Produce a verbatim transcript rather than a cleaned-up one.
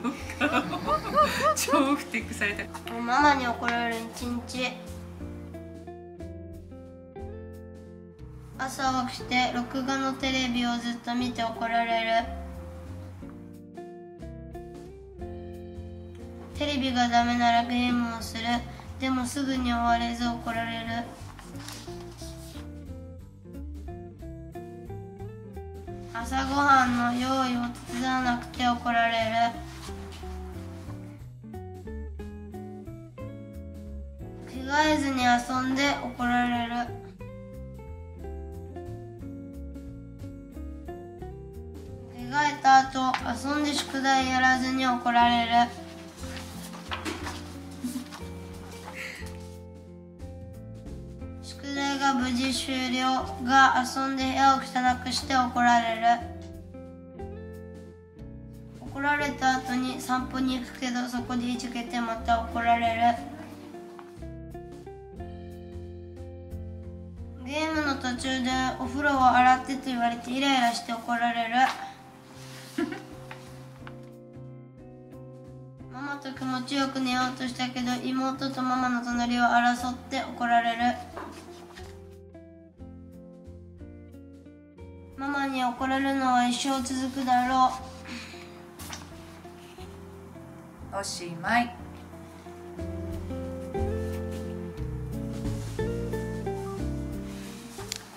超ふてくされた。 ママに怒られる一日。朝起きて録画のテレビをずっと見て怒られる。テレビがダメならゲームをする。でもすぐに終われず怒られる。朝ごはんの用意を手伝わなくて怒られる。着替えずに遊んで怒られる。着替えた後遊んで宿題やらずに怒られる。宿題が無事終了が遊んで部屋を汚くして怒られる。怒られた後に散歩に行くけどそこでいじけてまた怒られる。ゲームの途中でお風呂を洗ってと言われてイライラして怒られる。ママと気持ちよく寝ようとしたけど妹とママの隣を争って怒られる。ママに怒られるのは一生続くだろう。 おしまい。